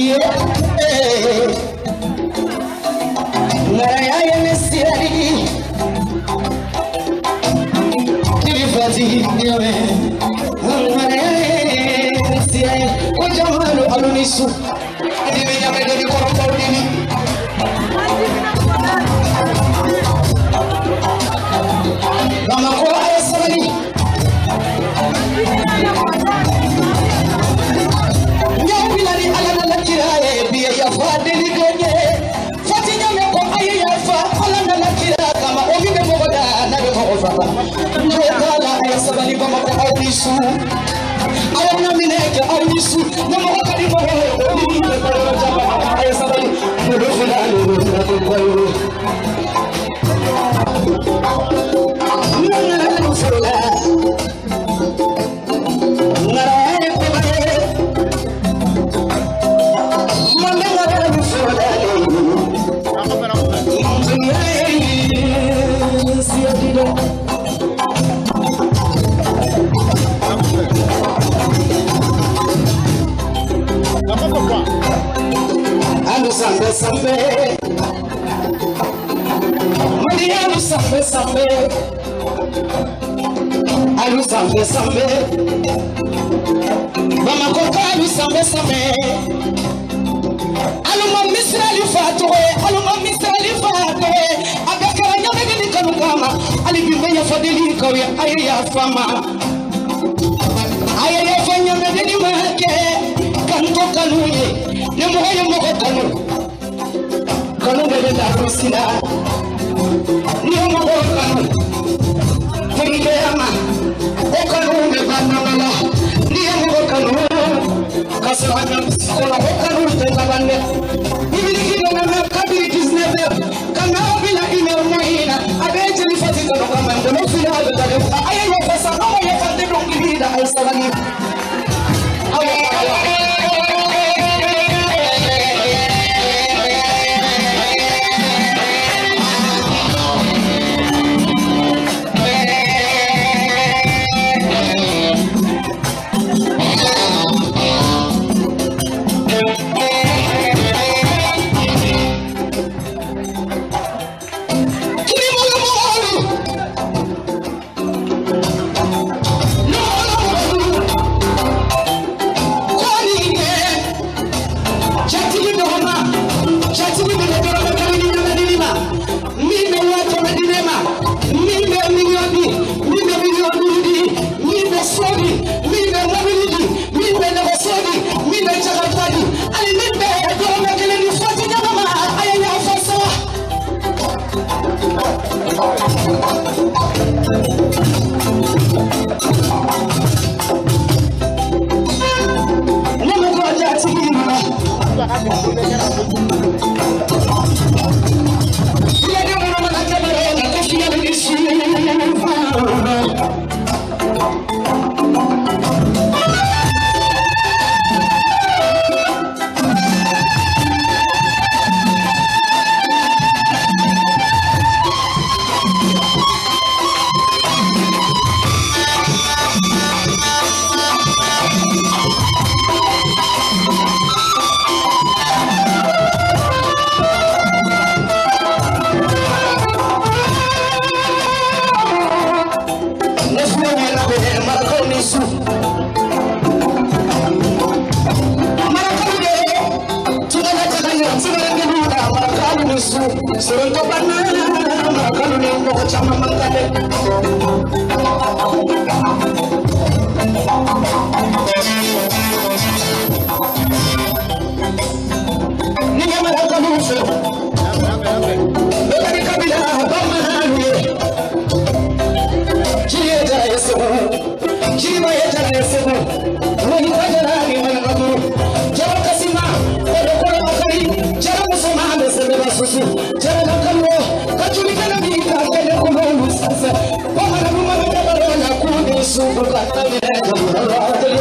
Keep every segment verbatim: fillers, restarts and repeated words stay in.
Super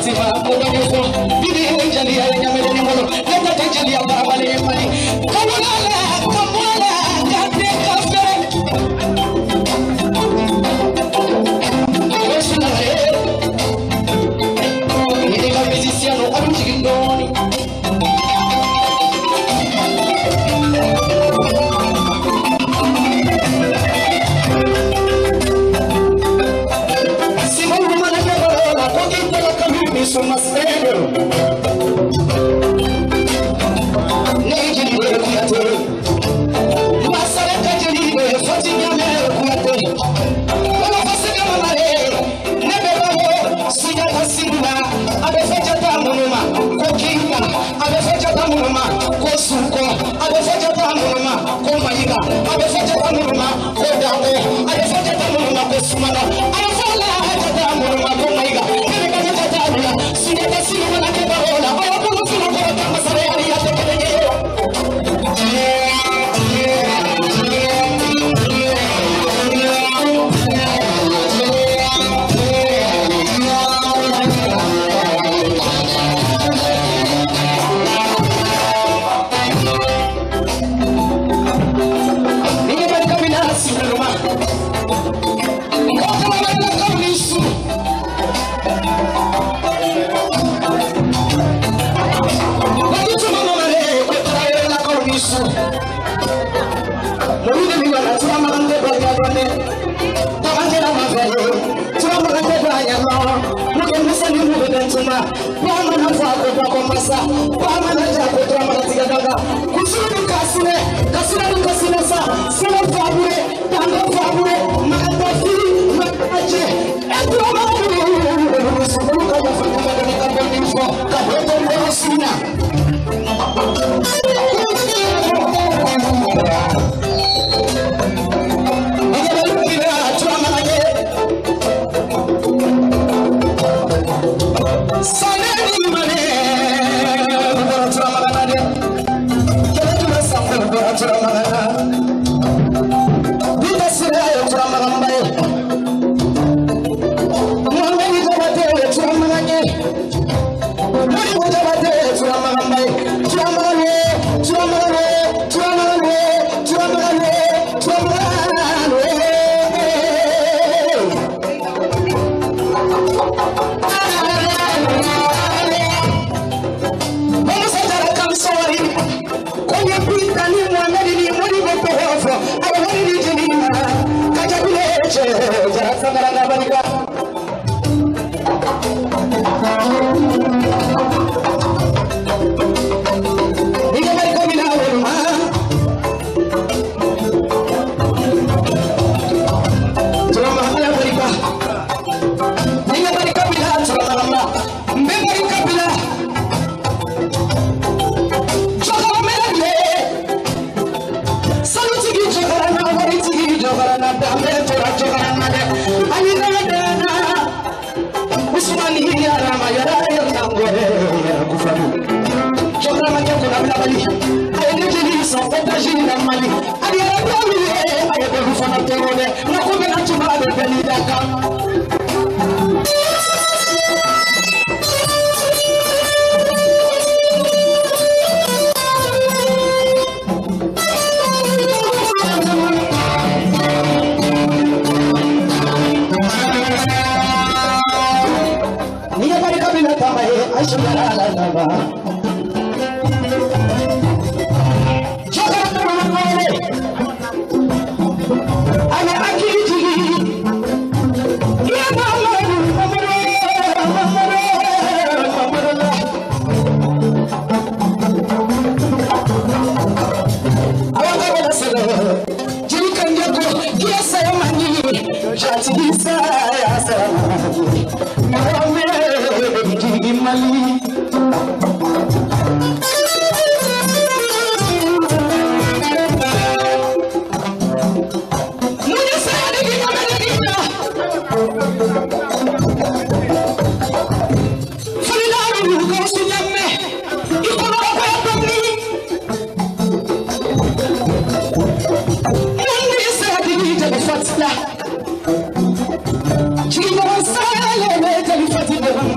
She was silent,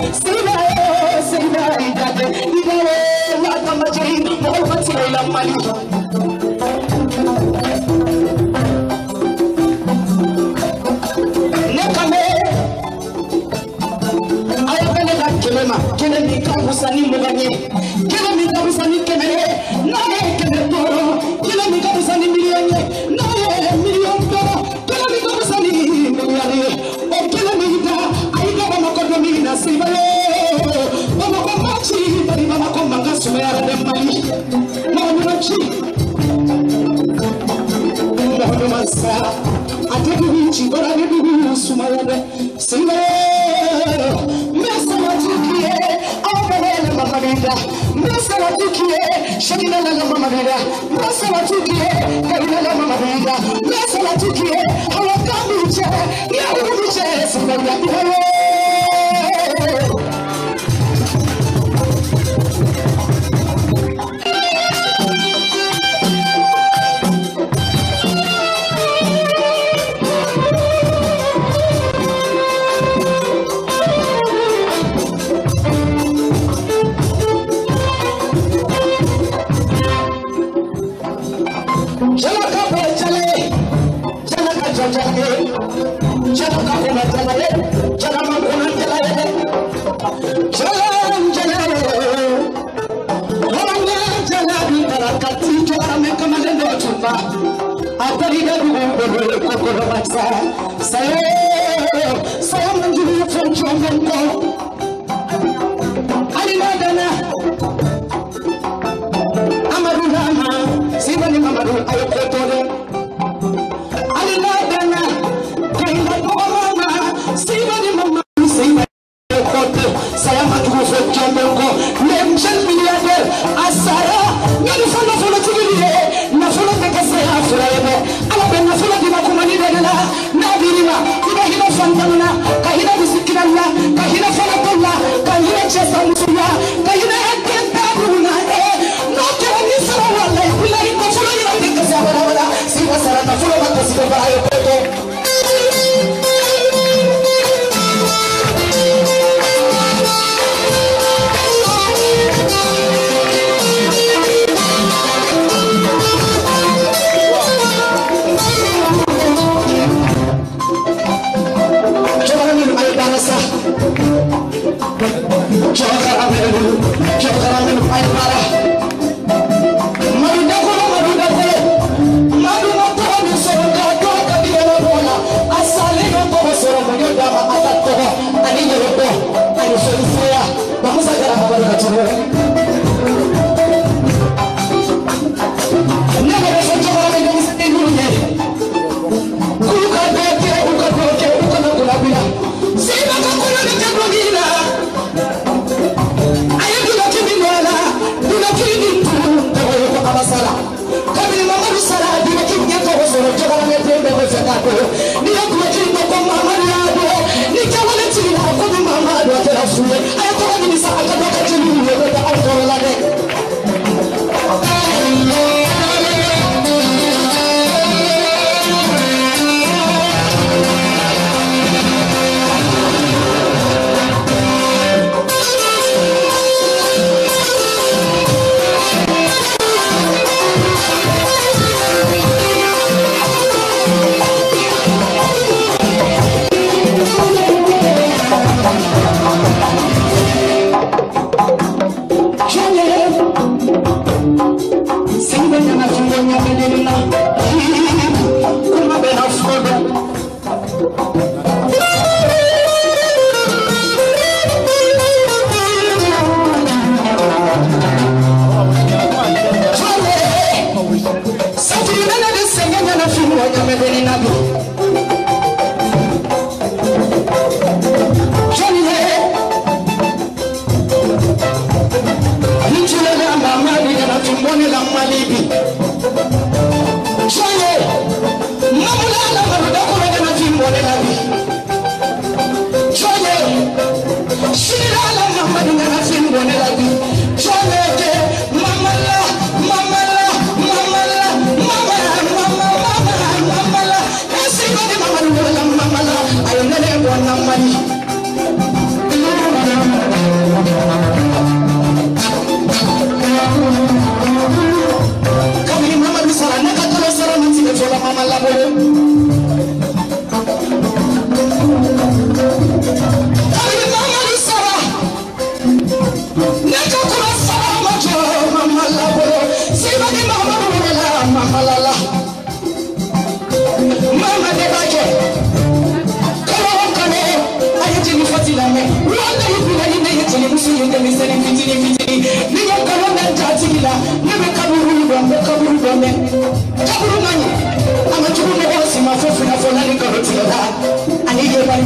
Sina sina idade idawe la tamajiri mohawati ila mali nekame ayakane la kelema kele mikamusani muganye kele mikamusani kemere nae kele toro kele mikamusani miliyoni nae miliyon toro kele mikamusani miliyoni o kele mika aida bama kodo mina sibale bama ko machi bari bama ko manga sumaya de mali na machi na masa atebi wichi bora de bi sumaya de sibale mesa watukie abele mama bida mesa watukie shagina la mama bida mesa watukie kabila la mama bida mesa watukie hawakamiche ya umiche sibale Mama,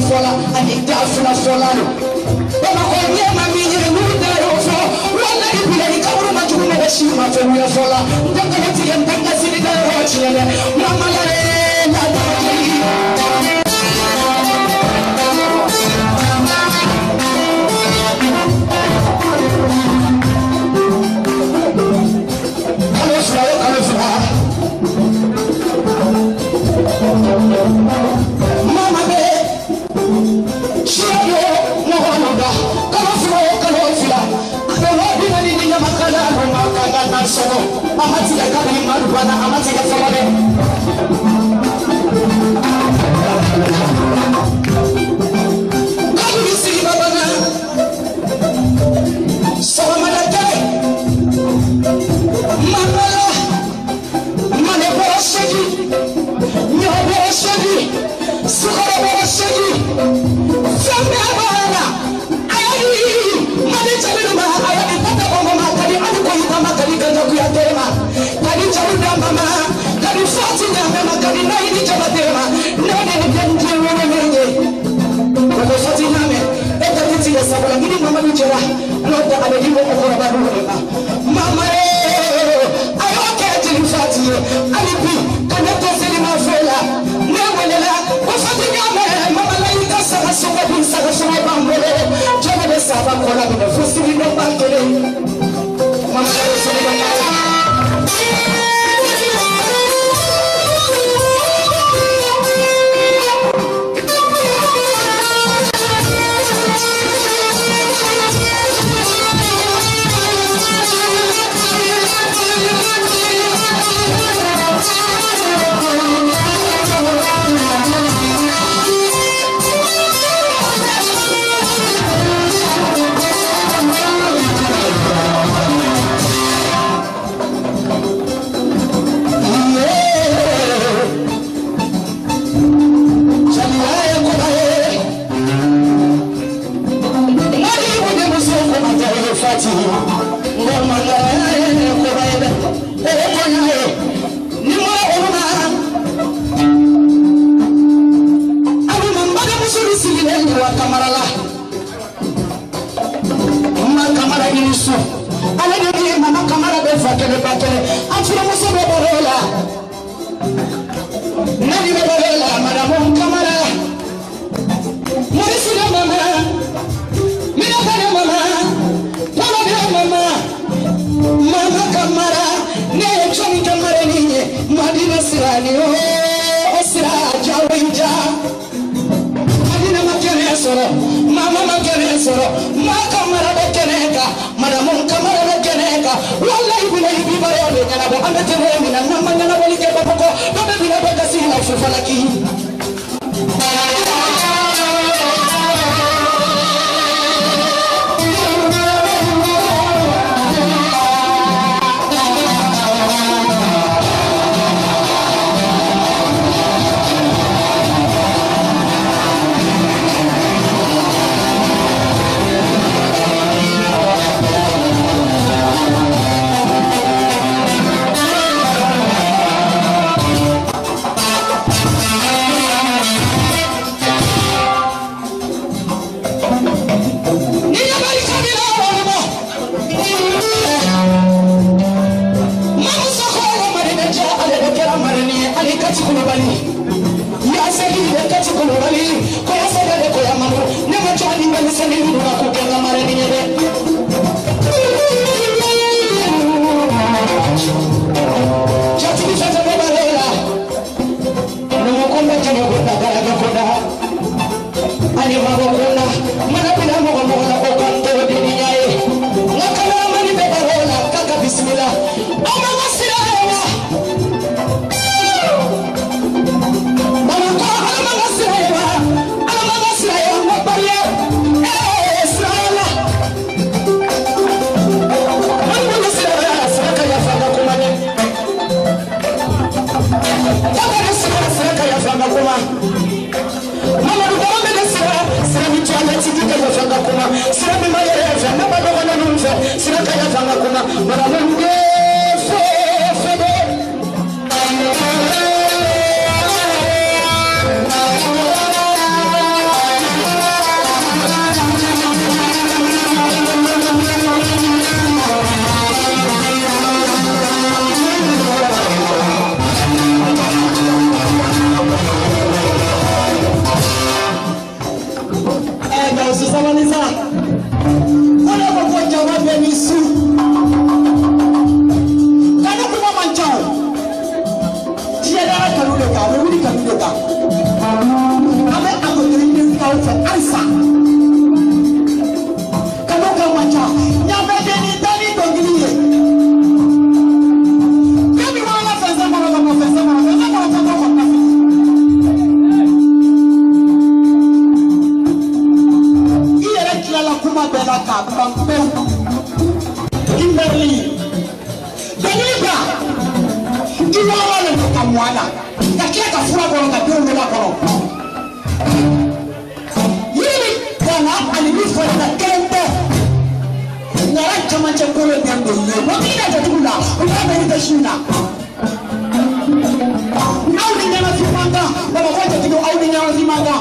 fola ani dafuna fola no baba ko nye ma mi nye mu da yo fo wala ibile ni kaburu ma jumu be shi ma fe mu fola ndaka ti en ndaka sidi da ro chile mama la re na da Mama be Shiro no honoga Kalofro kalofla Abewa binani ni makala no makala na sono Amati ya kabili marubana amati ya famale Kabili si babana Sawa malake Mamala Mane boshegi Nyobo shegi Sukoro shegi Fambe abana Ayali Mane chaluma ayali tata mama kali aliko itama kali kanja kuyatema Kali chaluda mama Kali fati nyama kali naidi chabatema Nene njenje wene mwenye Kali fati nyame Eka titi ya sabu lakini mama nichewa Nota amejibu okora baru wema Mama ee Ayoke jili fati Alipi Kanete sili mafela Newelela Wafati nyame Mama laika saka suka bin saka suka bambele Jone de saba kola bine Fusi bine bakele Mama laika sili bambele sabaliza wala ko jawa be ni su kana ko manchao tiada kalu de ka wuri kalu de ka ame agodri ni ka fa ansa kana ko manchao nya be de ni tani dongiliye kami wala fa sama wala ko fa sama wala sama ko ko ko la kuma bela ka pampe Kimberly Deliba Iwala le kamwana kakia ka fura ko ka pe o la ko yiri kana alibi fo na kente ngara chama cha ko le ngando ye mo ina ta tula o la be ta shina au ni nyama simanga baba ko ta tigo au ni nyama simanga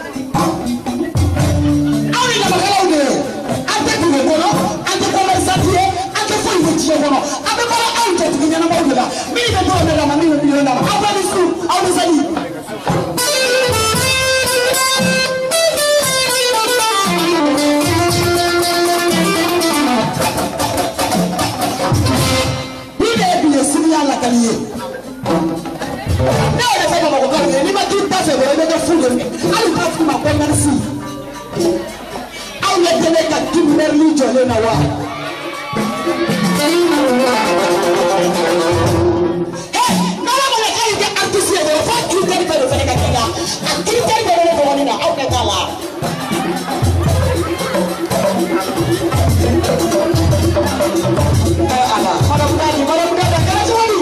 Kimberly Jolena wa eh mala mala kai ke artiste de fa critère de faire ka kinga critère de le ko nina au ka kala eh ala madam dali madam dali kana jawali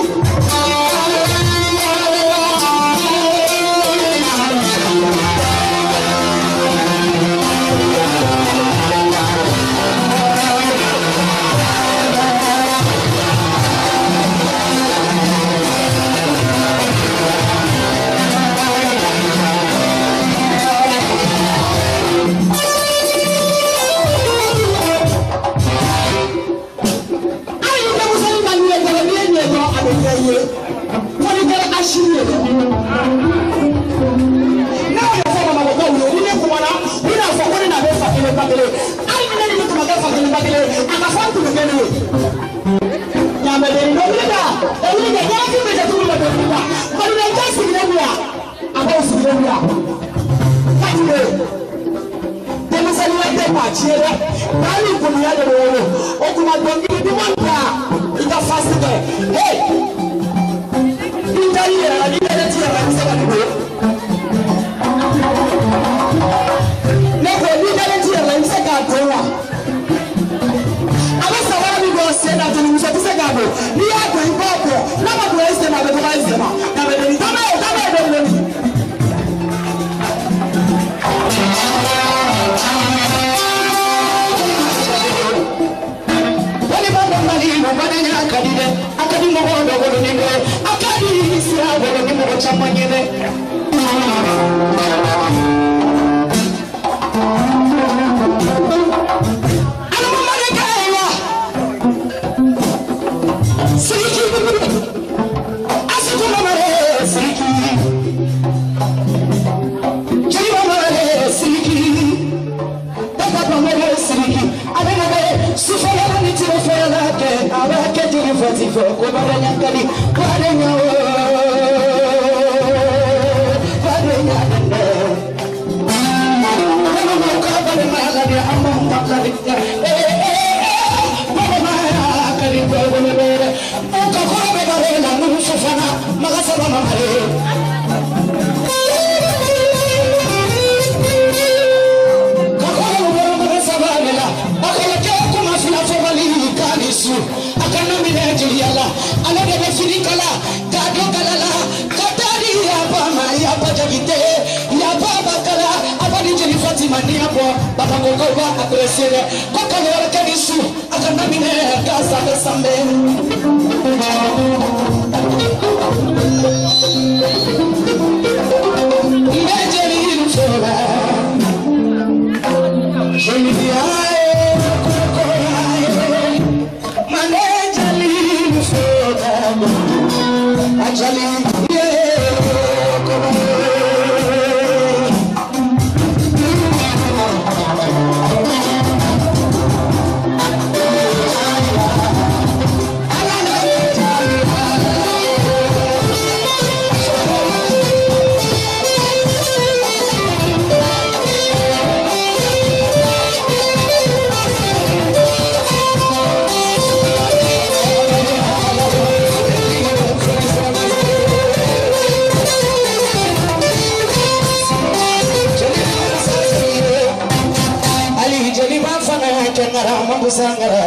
ngara mambu sangara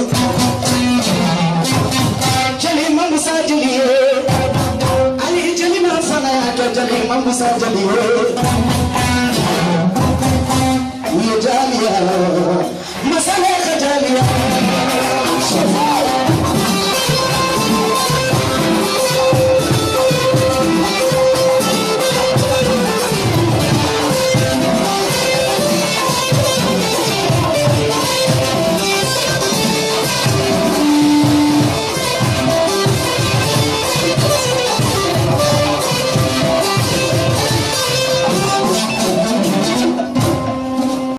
jali mambu sajili ali jali na sana ya jali mambu sajili